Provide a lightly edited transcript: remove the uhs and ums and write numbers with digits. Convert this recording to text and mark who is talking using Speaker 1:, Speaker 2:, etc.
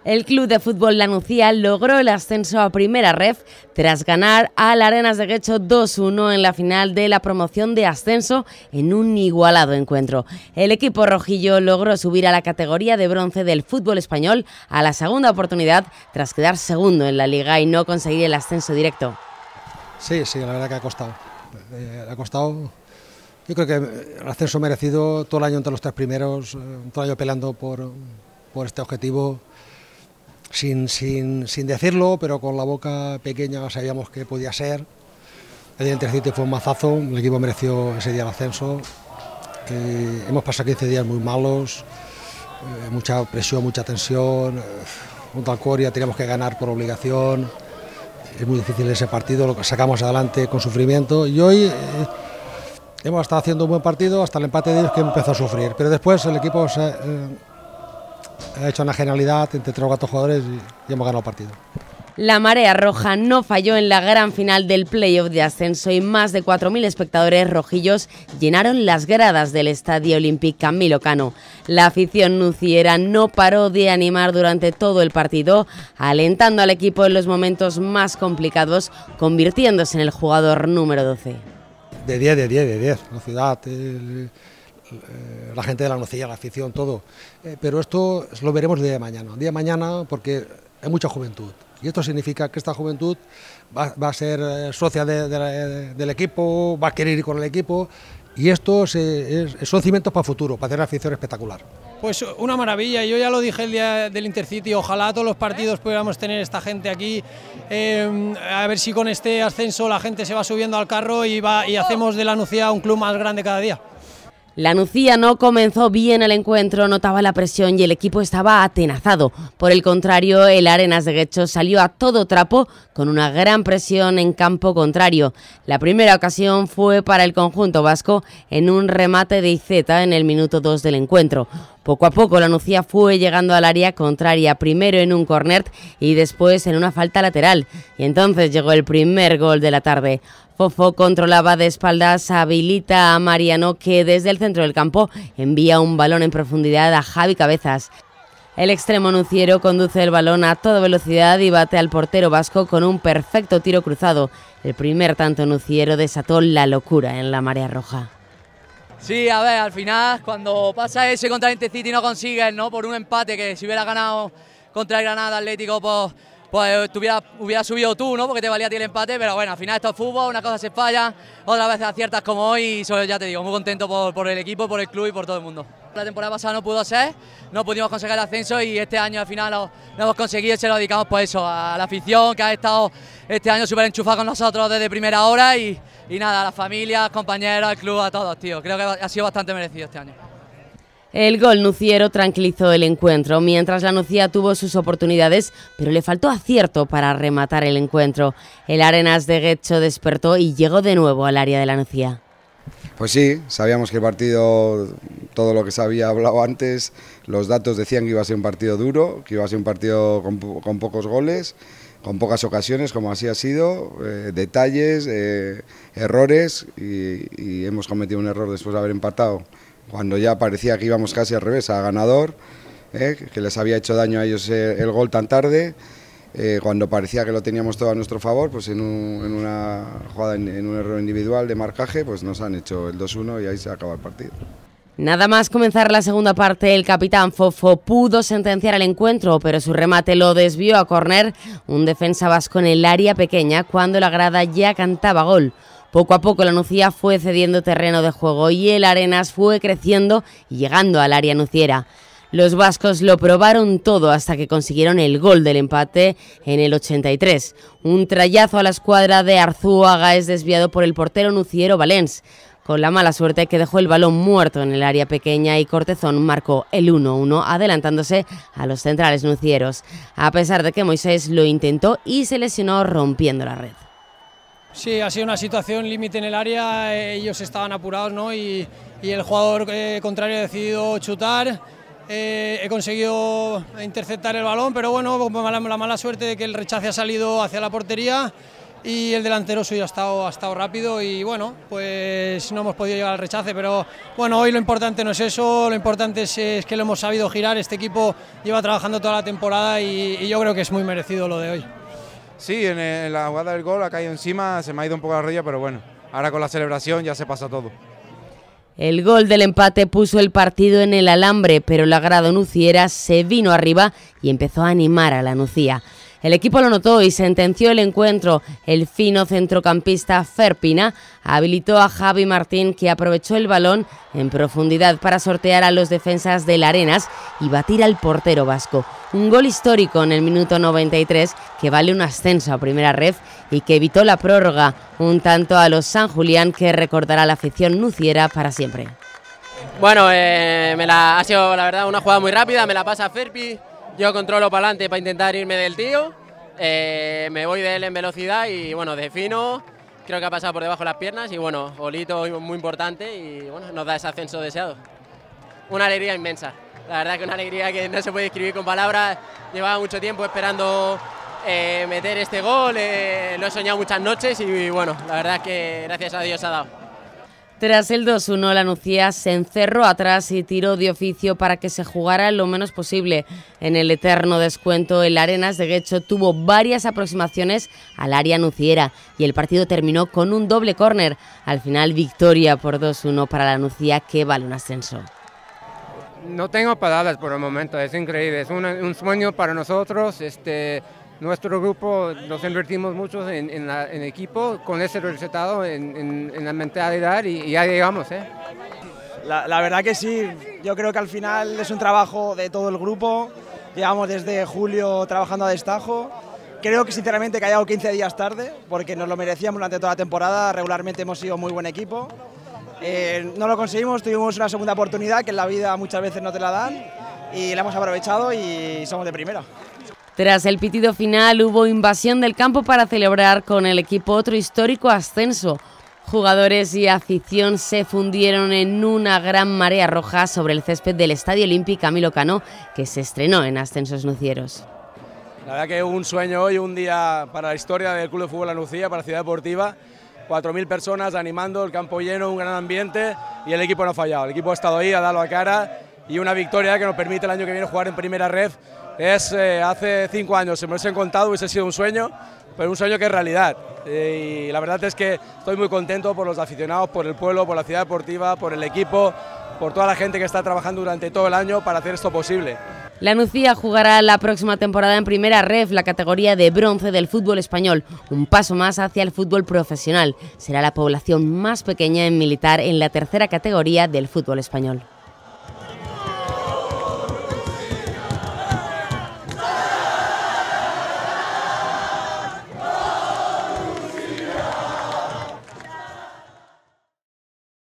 Speaker 1: El Club de Fútbol La Nucía logró el ascenso a Primera Ref tras ganar al Arenas de Guecho 2-1 en la final de la promoción de ascenso en un igualado encuentro. El equipo rojillo logró subir a la categoría de bronce del fútbol español a la segunda oportunidad tras quedar segundo en la liga y no conseguir el ascenso directo.
Speaker 2: Sí, la verdad que ha costado. Yo creo que el ascenso merecido todo el año entre los tres primeros, todo el año peleando por este objetivo. Sin decirlo, pero con la boca pequeña sabíamos que podía ser. El día del Intercity fue un mazazo, el equipo mereció ese día el ascenso. Hemos pasado 15 días muy malos, mucha presión, mucha tensión. Junto al Coria teníamos que ganar por obligación. Es muy difícil ese partido, lo sacamos adelante con sufrimiento y hoy hemos estado haciendo un buen partido hasta el empate de ellos que empezó a sufrir, pero después el equipo ha hecho una genialidad entre 3 o 4 jugadores y hemos ganado el partido.
Speaker 1: La Marea Roja no falló en la gran final del playoff de ascenso y más de 4.000 espectadores rojillos llenaron las gradas del Estadio Olímpic Camilo Cano. La afición nuciera no paró de animar durante todo el partido, alentando al equipo en los momentos más complicados, convirtiéndose en el jugador número 12.
Speaker 2: De 10, la ciudad, la gente de La Nucía, la afición, todo. Pero esto lo veremos el día de mañana porque hay mucha juventud. Y esto significa que esta juventud va a ser socia del equipo, va a querer ir con el equipo. Y esto son cimientos para el futuro, para hacer una afición espectacular.
Speaker 3: Pues una maravilla, yo ya lo dije el día del Intercity, ojalá todos los partidos pudiéramos tener esta gente aquí, a ver si con este ascenso la gente se va subiendo al carro y hacemos de La Nucía un club más grande cada día.
Speaker 1: La Nucía no comenzó bien el encuentro, notaba la presión y el equipo estaba atenazado. Por el contrario, el Arenas de Guecho salió a todo trapo con una gran presión en campo contrario. La primera ocasión fue para el conjunto vasco en un remate de Iceta en el minuto 2 del encuentro. Poco a poco la Nucía fue llegando al área contraria, primero en un córner y después en una falta lateral. Y entonces llegó el primer gol de la tarde. Fofo controlaba de espaldas, habilita a Mariano que desde el centro del campo envía un balón en profundidad a Javi Cabezas. El extremo nuciero conduce el balón a toda velocidad y bate al portero vasco con un perfecto tiro cruzado. El primer tanto nuciero desató la locura en la Marea Roja.
Speaker 4: Sí, a ver, al final cuando pasa ese contra el Intercity no consigues, ¿no? Por un empate que si hubiera ganado contra el Granada Atlético, pues hubiera subido tú, ¿no? Porque te valía a ti el empate, pero bueno, al final esto es fútbol, una cosa se falla, otras veces aciertas como hoy y ya te digo, muy contento por el equipo, por el club y por todo el mundo. La temporada pasada no pudo ser, no pudimos conseguir el ascenso y este año al final lo hemos conseguido y se lo dedicamos pues eso, a la afición que ha estado este año súper enchufada con nosotros desde primera hora y nada, a las familias, compañeros, al club, a todos, tío. Creo que ha sido bastante merecido este año.
Speaker 1: El gol nuciero tranquilizó el encuentro, mientras la Nucía tuvo sus oportunidades, pero le faltó acierto para rematar el encuentro. El Arenas de Guecho despertó y llegó de nuevo al área de la Nucía.
Speaker 5: Pues sí, sabíamos que el partido, todo lo que se había hablado antes, los datos decían que iba a ser un partido duro, que iba a ser un partido con pocos goles, con pocas ocasiones, como así ha sido, detalles, errores y hemos cometido un error después de haber empatado. Cuando ya parecía que íbamos casi al revés, a ganador, que les había hecho daño a ellos el gol tan tarde, cuando parecía que lo teníamos todo a nuestro favor, pues en una jugada, en un error individual de marcaje, pues nos han hecho el 2-1 y ahí se acaba el partido.
Speaker 1: Nada más comenzar la segunda parte, el capitán Fofo pudo sentenciar el encuentro, pero su remate lo desvió a córner, un defensa vasco en el área pequeña cuando la grada ya cantaba gol. Poco a poco la Nucía fue cediendo terreno de juego y el Arenas fue creciendo y llegando al área nuciera. Los vascos lo probaron todo hasta que consiguieron el gol del empate en el 83. Un trayazo a la escuadra de Arzuaga es desviado por el portero nuciero Valens, con la mala suerte que dejó el balón muerto en el área pequeña y Cortezón marcó el 1-1 adelantándose a los centrales nucieros, a pesar de que Moisés lo intentó y se lesionó rompiendo la red.
Speaker 3: Sí, ha sido una situación límite en el área, ellos estaban apurados, ¿no? y el jugador contrario ha decidido chutar, he conseguido interceptar el balón, pero bueno, la mala suerte de que el rechace ha salido hacia la portería y el delantero suyo ha estado rápido y bueno, pues no hemos podido llegar al rechace, pero bueno, hoy lo importante no es eso, lo importante es que lo hemos sabido girar. Este equipo lleva trabajando toda la temporada y yo creo que es muy merecido lo de hoy.
Speaker 6: Sí, en la jugada del gol ha caído encima, se me ha ido un poco la rodilla, pero bueno, ahora con la celebración ya se pasa todo.
Speaker 1: El gol del empate puso el partido en el alambre, pero la grada nuciera se vino arriba y empezó a animar a la Nucía. El equipo lo notó y sentenció el encuentro. El fino centrocampista Fer Pina habilitó a Javi Martín, que aprovechó el balón en profundidad para sortear a los defensas del Arenas y batir al portero vasco. Un gol histórico en el minuto 93 que vale un ascenso a primera ref y que evitó la prórroga. Un tanto a los San Julián que recordará la afición nuciera para siempre.
Speaker 7: Bueno, ha sido la verdad una jugada muy rápida, me la pasa Ferpi. Yo controlo para adelante para intentar irme del tío, me voy de él en velocidad y bueno, defino, creo que ha pasado por debajo de las piernas y bueno, golito muy importante y bueno, nos da ese ascenso deseado. Una alegría inmensa, la verdad que una alegría que no se puede describir con palabras. Llevaba mucho tiempo esperando meter este gol, lo he soñado muchas noches y bueno, la verdad que gracias a Dios se ha dado.
Speaker 1: Tras el 2-1, la Nucía se encerró atrás y tiró de oficio para que se jugara lo menos posible. En el eterno descuento, el Arenas de Guecho tuvo varias aproximaciones al área nuciera y el partido terminó con un doble córner. Al final, victoria por 2-1 para la Nucía, que vale un ascenso.
Speaker 8: No tengo palabras por el momento, es increíble, es un sueño para nosotros. Nuestro grupo nos invertimos mucho en equipo con ese resultado, en la mentalidad y ya llegamos.
Speaker 9: La verdad que sí, yo creo que al final es un trabajo de todo el grupo, llevamos desde julio trabajando a destajo. Creo que sinceramente que ha llegado 15 días tarde porque nos lo merecíamos durante toda la temporada, regularmente hemos sido muy buen equipo. No lo conseguimos, tuvimos una segunda oportunidad que en la vida muchas veces no te la dan y la hemos aprovechado y somos de primera.
Speaker 1: Tras el pitido final hubo invasión del campo para celebrar con el equipo otro histórico ascenso. Jugadores y afición se fundieron en una gran marea roja sobre el césped del Estadio Olímpico Camilo Cano, que se estrenó en Ascensos Nucieros.
Speaker 10: La verdad que un sueño hoy, un día para la historia del Club de Fútbol La Nucía, para la Ciudad Deportiva. 4.000 personas animando, el campo lleno, un gran ambiente y el equipo no ha fallado. El equipo ha estado ahí, ha dado la cara y una victoria que nos permite el año que viene jugar en primera ref. Hace 5 años, se me hubiesen contado, hubiese sido un sueño, pero un sueño que es realidad. Y la verdad es que estoy muy contento por los aficionados, por el pueblo, por la Ciudad Deportiva, por el equipo, por toda la gente que está trabajando durante todo el año para hacer esto posible.
Speaker 1: La Nucía jugará la próxima temporada en primera ref, la categoría de bronce del fútbol español, un paso más hacia el fútbol profesional. Será la población más pequeña en militar en la tercera categoría del fútbol español.